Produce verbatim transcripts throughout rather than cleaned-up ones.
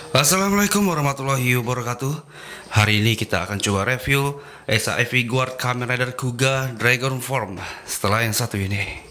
Assalamualaikum warahmatullahi wabarakatuh. Hari ini kita akan coba review S A F Guard Kamen Rider Kuga Dragon Form setelah yang satu ini.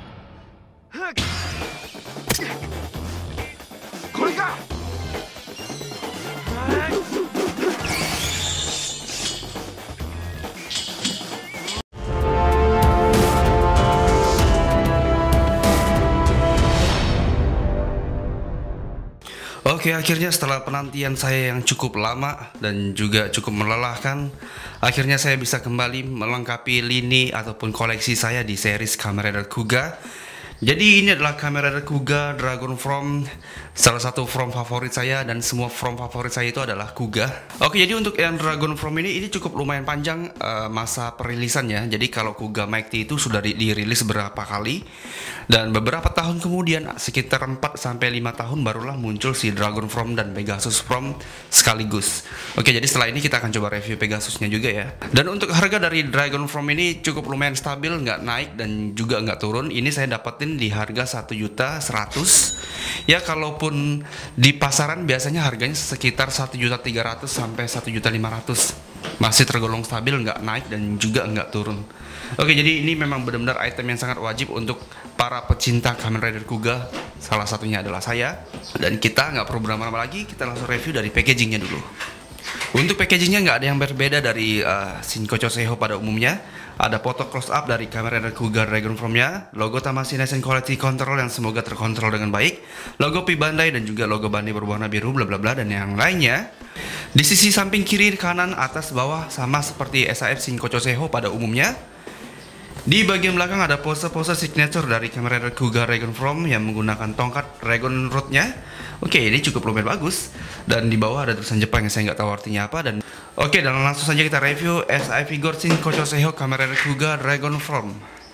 Oke, akhirnya setelah penantian saya yang cukup lama dan juga cukup melelahkan, akhirnya saya bisa kembali melengkapi lini ataupun koleksi saya di series Kamen Rider Kuga. Jadi ini adalah Kamen Rider Kuga Dragon Form, salah satu form favorit saya, dan semua form favorit saya itu adalah Kuga. Oke, jadi untuk yang Dragon Form ini ini cukup lumayan panjang uh, masa perilisannya. Jadi kalau Kuga Mighty itu sudah di dirilis beberapa kali, dan beberapa tahun kemudian sekitar empat sampai lima tahun barulah muncul si Dragon Form dan Pegasus Form sekaligus. Oke, jadi setelah ini kita akan coba review Pegasusnya juga ya. Dan untuk harga dari Dragon Form ini cukup lumayan stabil, nggak naik dan juga nggak turun. Ini saya dapetin di harga satu juta seratus. Ya, kalaupun di pasaran biasanya harganya sekitar satu juta tiga ratus sampai satu juta lima ratus. Masih tergolong stabil, nggak naik dan juga nggak turun. Oke, jadi ini memang benar-benar item yang sangat wajib untuk para pecinta Kamen Rider Kuga. Salah satunya adalah saya. Dan kita nggak perlu berlama-lama lagi, kita langsung review dari packagingnya dulu. Untuk packagingnya nggak ada yang berbeda dari uh, Shinkocho Seiho pada umumnya. Ada foto close up dari Kamen Rider Kuga Dragon Form-nya, logo Tamashii Nation Quality Control yang semoga terkontrol dengan baik, logo P Bandai dan juga logo Bandai berwarna biru, bla bla bla, dan yang lainnya. Di sisi samping kiri, kanan, atas, bawah sama seperti S A F Shinkocho Seiho pada umumnya. Di bagian belakang ada pose-pose signature dari Kamen Rider Kuga Dragon Form yang menggunakan tongkat Dragon Root-nya. Oke, ini cukup lumayan bagus. Dan di bawah ada tulisan Jepang yang saya nggak tahu artinya apa. Dan oke, dan langsung saja kita review S A F Guard Shinkocho Seiho Kamen Rider Kuga Dragon Form.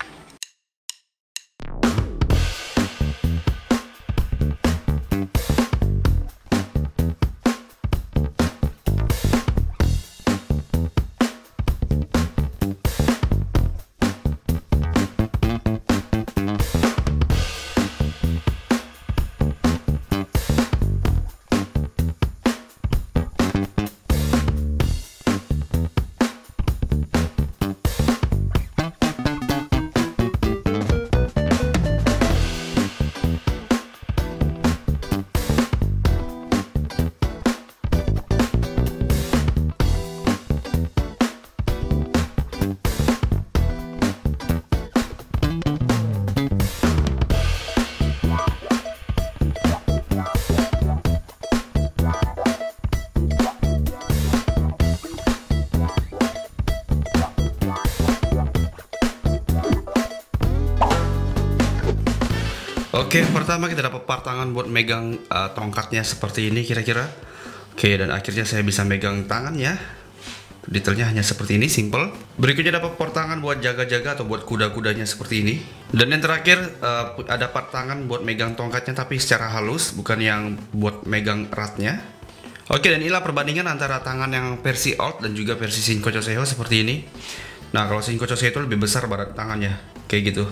Oke, pertama kita dapat part tangan buat megang uh, tongkatnya seperti ini kira-kira. Oke, dan akhirnya saya bisa megang tangannya. Detailnya hanya seperti ini, simple. Berikutnya dapat part tangan buat jaga-jaga atau buat kuda-kudanya seperti ini. Dan yang terakhir uh, ada part tangan buat megang tongkatnya tapi secara halus, bukan yang buat megang eratnya. Oke, dan inilah perbandingan antara tangan yang versi Old dan juga versi Shinkocho Seiho seperti ini. Nah, kalau Shinkocho Seiho itu lebih besar badan tangannya, kayak gitu.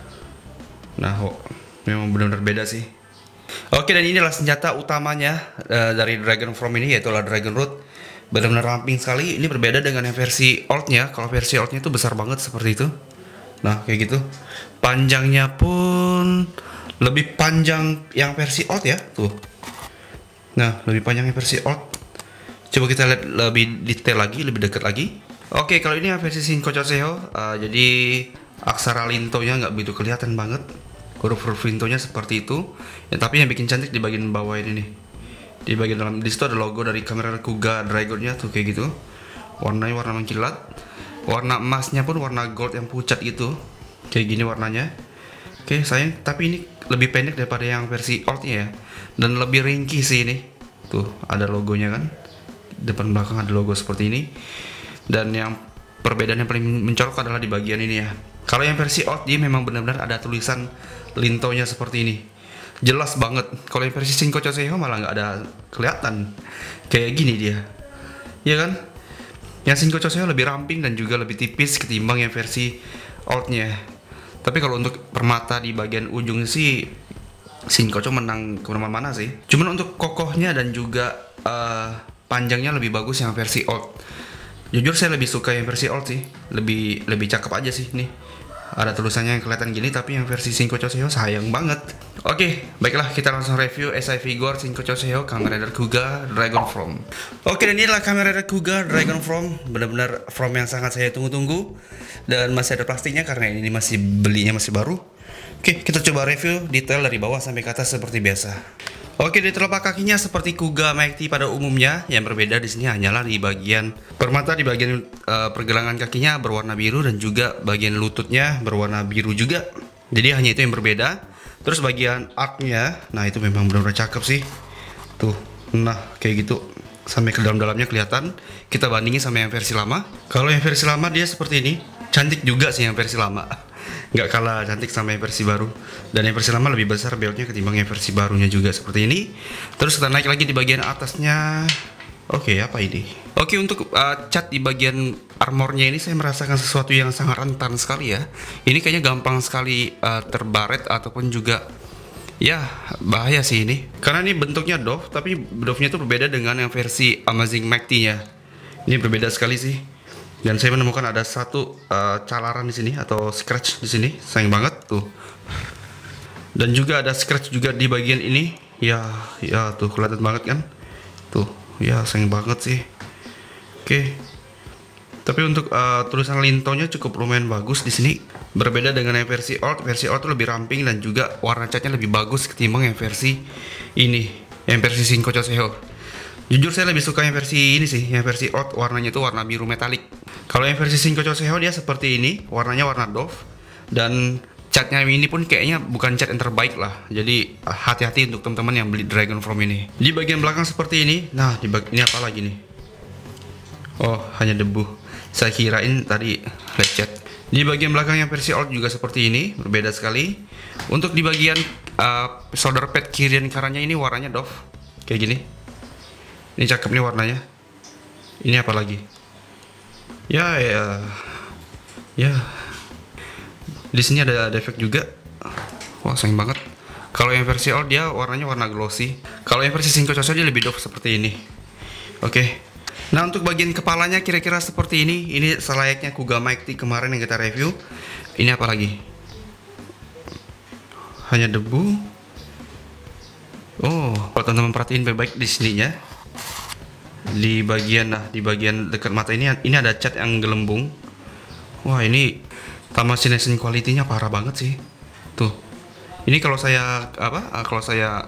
Nah, oh, memang benar-benar beda sih. Oke, dan inilah senjata utamanya uh, dari Dragon Form ini, yaitu Dragon Root. Benar-benar ramping sekali. Ini berbeda dengan yang versi Old-nya. Kalau versi Old-nya itu besar banget seperti itu. Nah, kayak gitu. Panjangnya pun lebih panjang yang versi Old ya, tuh. Nah, lebih panjang yang versi Old. Coba kita lihat lebih detail lagi, lebih dekat lagi. Oke, kalau ini yang versi Shinkocho Seiho, uh, jadi aksara lintonya nggak begitu kelihatan banget. Huruf-huruf lintonya seperti itu ya, tapi yang bikin cantik di bagian bawah ini nih. Di bagian dalam, di situ ada logo dari Kamen Rider Kuga Dragon-nya tuh, kayak gitu. Warnanya warna mengkilat. Warna emasnya pun warna gold yang pucat gitu. Kayak gini warnanya. Oke, sayang, tapi ini lebih pendek daripada yang versi Old-nya ya. Dan lebih ringkih sih ini. Tuh, ada logonya kan. Depan belakang ada logo seperti ini. Dan yang perbedaan yang paling mencolok adalah di bagian ini ya. Kalau yang versi Old dia memang benar-benar ada tulisan lintonya seperti ini, jelas banget. Kalau yang versi Shinkocho Seiho malah nggak ada kelihatan, kayak gini dia, ya kan? Yang Shinkocho Seiho lebih ramping dan juga lebih tipis ketimbang yang versi Old-nya. Tapi kalau untuk permata di bagian ujung sih Shinkocho menang kemana-mana sih. Cuman untuk kokohnya dan juga uh, panjangnya lebih bagus yang versi old. Jujur saya lebih suka yang versi old sih, lebih lebih cakep aja sih nih. Ada tulisannya yang kelihatan gini, tapi yang versi Shinko Choseo sayang banget. Oke, baiklah kita langsung review S I Vigor Shinko Choseo Kamen Rider Kuga Dragon Form. Oke, dan inilah Kamen Rider Kuga Dragon Form, benar-benar form yang sangat saya tunggu-tunggu dan masih ada plastiknya karena ini masih belinya masih baru. Oke, kita coba review detail dari bawah sampai ke atas seperti biasa. Oke, di telapak kakinya seperti Kuga Mighty pada umumnya, yang berbeda di sini hanyalah di bagian permata, di bagian uh, pergelangan kakinya berwarna biru dan juga bagian lututnya berwarna biru juga. Jadi hanya itu yang berbeda. Terus bagian arcnya, nah itu memang benar-benar cakep sih. Tuh, nah kayak gitu sampai ke dalam-dalamnya kelihatan. Kita bandingin sama yang versi lama. Kalau yang versi lama dia seperti ini, cantik juga sih yang versi lama. Nggak kalah cantik sama yang versi baru. Dan yang versi lama lebih besar beltnya ketimbang yang versi barunya juga seperti ini. Terus kita naik lagi di bagian atasnya. Oke, apa ini? Oke, untuk uh, cat di bagian armornya ini saya merasakan sesuatu yang sangat rentan sekali ya. Ini kayaknya gampang sekali uh, terbaret ataupun juga ya bahaya sih ini. Karena ini bentuknya doff, tapi doffnya itu berbeda dengan yang versi Amazing Mighty-nya. Ini berbeda sekali sih. Dan saya menemukan ada satu uh, calaran di sini atau scratch di sini, sayang banget tuh. Dan juga ada scratch juga di bagian ini, ya, ya tuh kelihatan banget kan, tuh, ya sayang banget sih. Oke, tapi untuk uh, tulisan lintonya cukup lumayan bagus di sini, berbeda dengan yang versi old. Versi old tuh lebih ramping dan juga warna catnya lebih bagus ketimbang yang versi ini, yang versi Shinko Choseo. Jujur saya lebih suka yang versi ini sih, yang versi old warnanya itu warna biru metalik. Kalau yang versi Shinko Choseo dia seperti ini, warnanya warna doff dan catnya ini pun kayaknya bukan cat yang terbaik lah. Jadi hati-hati untuk teman-teman yang beli Dragon Form ini. Di bagian belakang seperti ini. Nah, di bagian ini apa lagi nih? Oh, hanya debu. Saya kirain tadi lecet. Di bagian belakang yang versi old juga seperti ini, berbeda sekali. Untuk di bagian uh, shoulder pad kiri dan kanannya ini warnanya doff kayak gini. Ini cakep nih warnanya. Ini apa lagi? Ya, ya, ya. Di sini ada defect juga. Wah, sayang banget. Kalau yang versi old dia warnanya warna glossy. Kalau yang versi Shinko Choseo dia lebih doff seperti ini. Oke. Nah, untuk bagian kepalanya kira-kira seperti ini. Ini selayaknya Kuga Mighty kemarin yang kita review. Ini apa lagi? Hanya debu. Oh, kalau teman-teman perhatiin baik-baik di sininya. Di bagian nah di bagian dekat mata ini ini ada cat yang gelembung. Wah, ini Tamashii quality-nya parah banget sih. Tuh. Ini kalau saya apa? Kalau saya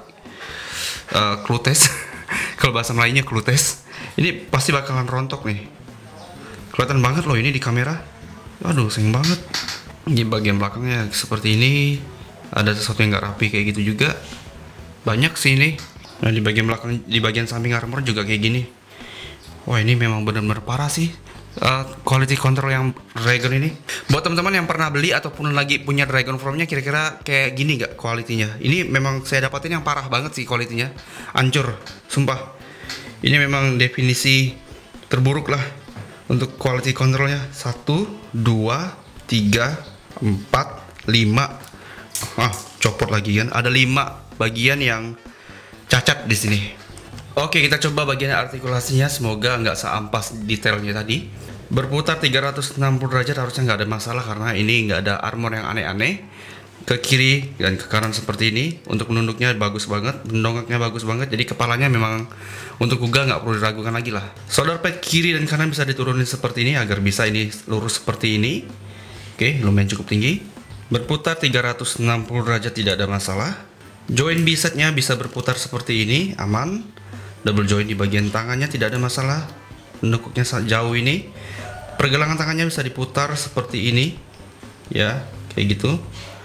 uh, klutes, kalau bahasa Melayunya klutes, ini pasti bakalan rontok nih. Kelihatan banget loh ini di kamera. Aduh, sayang banget. Di bagian belakangnya seperti ini. Ada sesuatu yang nggak rapi kayak gitu juga. Banyak sih ini. Nah, di bagian belakang, di bagian samping armor juga kayak gini. Wah, ini memang benar-benar parah sih uh, quality control yang Dragon ini. Buat teman-teman yang pernah beli ataupun lagi punya Dragon Formnya, kira-kira kayak gini gak kualitinya? Ini memang saya dapatin yang parah banget sih kualitinya. Hancur, sumpah. Ini memang definisi terburuk lah untuk quality controlnya. Satu, dua, tiga, empat, lima. Ah, copot lagi kan? Ada lima bagian yang cacat di sini. Oke, kita coba bagian artikulasinya. Semoga nggak seampas detailnya tadi. Berputar tiga ratus enam puluh derajat harusnya nggak ada masalah karena ini nggak ada armor yang aneh-aneh. Ke kiri dan ke kanan seperti ini. Untuk menunduknya bagus banget, mendongaknya bagus banget. Jadi kepalanya memang untuk Kuga nggak perlu diragukan lagi lah. Shoulder pad kiri dan kanan bisa diturunin seperti ini agar bisa ini lurus seperti ini. Oke, lumayan cukup tinggi. Berputar tiga ratus enam puluh derajat tidak ada masalah. Join bisetnya bisa berputar seperti ini, aman. Double join di bagian tangannya tidak ada masalah. Menekuknya jauh ini. Pergelangan tangannya bisa diputar seperti ini. Ya, kayak gitu.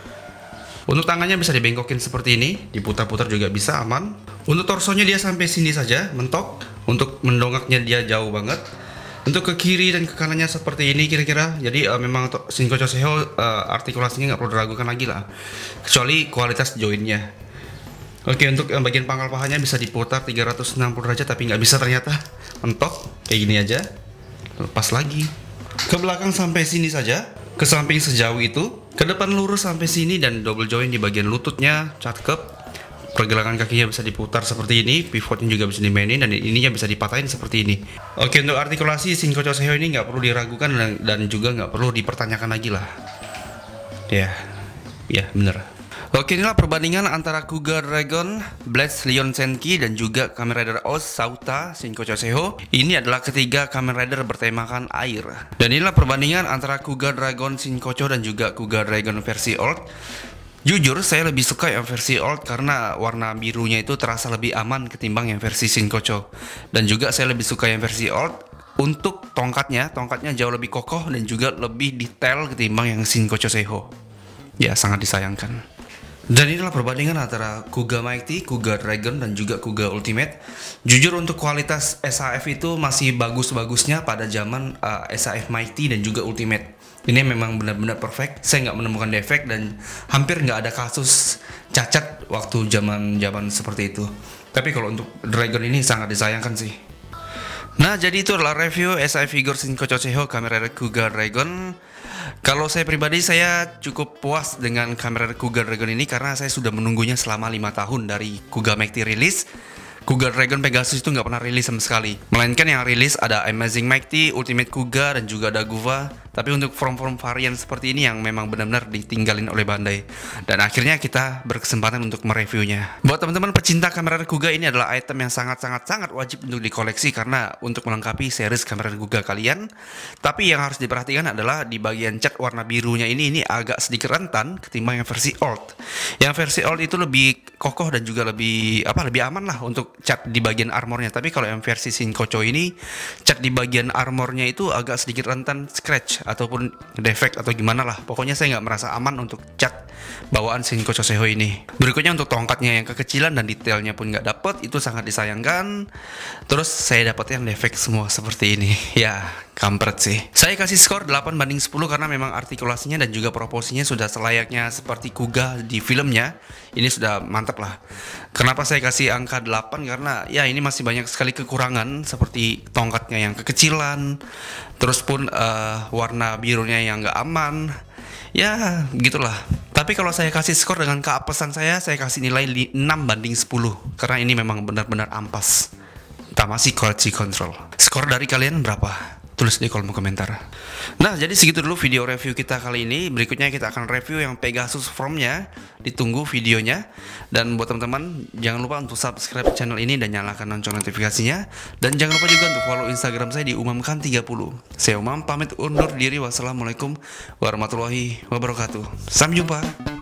Untuk tangannya bisa dibengkokin seperti ini, diputar-putar juga bisa, aman. Untuk torsonya dia sampai sini saja, mentok. Untuk mendongaknya dia jauh banget. Untuk ke kiri dan ke kanannya seperti ini kira-kira. Jadi uh, memang Shinko Choseo uh, artikulasinya nggak perlu diragukan lagi lah. Kecuali kualitas joinnya. Oke, untuk yang bagian pangkal pahanya bisa diputar tiga ratus enam puluh derajat, tapi nggak bisa ternyata. Mentok, kayak gini aja. Lepas lagi. Ke belakang sampai sini saja. Ke samping sejauh itu. Ke depan lurus sampai sini dan double join di bagian lututnya. Cakep. pergelangan kakinya bisa diputar seperti ini, pivotnya juga bisa dimainin, dan ininya bisa dipatahin seperti ini. Oke, untuk artikulasi Shinkocho Seiho ini nggak perlu diragukan dan, dan juga nggak perlu dipertanyakan lagi lah. Ya, ya bener. Oke, inilah perbandingan antara Kuga Dragon, Blast Leon Senki, dan juga Kamen Rider Oz Sauta Shinkocho Seiho. Ini adalah ketiga Kamen Rider bertemakan air. Dan inilah perbandingan antara Kuga Dragon Shinkocho dan juga Kuga Dragon versi Old. Jujur, saya lebih suka yang versi Old karena warna birunya itu terasa lebih aman ketimbang yang versi Shinkocho. Dan juga saya lebih suka yang versi Old untuk tongkatnya, tongkatnya jauh lebih kokoh dan juga lebih detail ketimbang yang Shinkocho Seiho. Ya, sangat disayangkan. Dan inilah perbandingan antara Kuga Mighty, Kuga Dragon, dan juga Kuga Ultimate. Jujur untuk kualitas S H F itu masih bagus-bagusnya pada zaman uh, S H F Mighty dan juga Ultimate. Ini memang benar-benar perfect. Saya nggak menemukan defek dan hampir nggak ada kasus cacat waktu zaman-zaman seperti itu. Tapi kalau untuk Dragon ini sangat disayangkan sih. Nah, jadi itu adalah review S H F figure Shinkocho Seiho Kamen Rider Kuga Dragon. Kalau saya pribadi, saya cukup puas dengan Kamen Rider Kuga Dragon ini karena saya sudah menunggunya selama lima tahun dari Kuga Mighty rilis. Kuga Dragon Pegasus itu nggak pernah rilis sama sekali. Melainkan yang rilis ada Amazing Mighty, Ultimate Kuga, dan juga ada Guva. Tapi untuk form-form varian seperti ini yang memang benar-benar ditinggalin oleh Bandai. Dan akhirnya kita berkesempatan untuk mereviewnya. Buat teman-teman pecinta Kamen Rider Kuga, ini adalah item yang sangat-sangat-sangat wajib untuk dikoleksi karena untuk melengkapi series Kamen Rider Kuga kalian. Tapi yang harus diperhatikan adalah di bagian cat warna birunya ini ini agak sedikit rentan ketimbang yang versi Old. Yang versi Old itu lebih kokoh dan juga lebih apa lebih aman lah untuk cat di bagian armornya. Tapi kalau yang versi Shinkocho ini cat di bagian armornya itu agak sedikit rentan scratch ataupun defect atau gimana lah. Pokoknya saya nggak merasa aman untuk cat bawaan Shinkocho Seiho ini. Berikutnya untuk tongkatnya yang kekecilan dan detailnya pun nggak dapet, itu sangat disayangkan. Terus saya dapat yang defect semua seperti ini. Ya, kampret sih. Saya kasih skor delapan banding sepuluh karena memang artikulasinya dan juga proporsinya sudah selayaknya seperti Kuga di filmnya. Ini sudah mantap lah. Kenapa saya kasih angka delapan? Karena ya ini masih banyak sekali kekurangan seperti tongkatnya yang kekecilan, terus pun uh, warna birunya yang nggak aman. Ya gitulah. Tapi kalau saya kasih skor dengan keapesan saya, saya kasih nilai enam banding sepuluh karena ini memang benar-benar ampas. Tamasi quality control. Skor dari kalian berapa? Tulis di kolom komentar. Nah, jadi segitu dulu video review kita kali ini. Berikutnya kita akan review yang Pegasus From-nya. Ditunggu videonya. Dan buat teman-teman, jangan lupa untuk subscribe channel ini dan nyalakan lonceng notifikasinya. Dan jangan lupa juga untuk follow Instagram saya di umamkan tiga puluh. Saya Umam pamit undur diri. Wassalamualaikum warahmatullahi wabarakatuh. Sampai jumpa.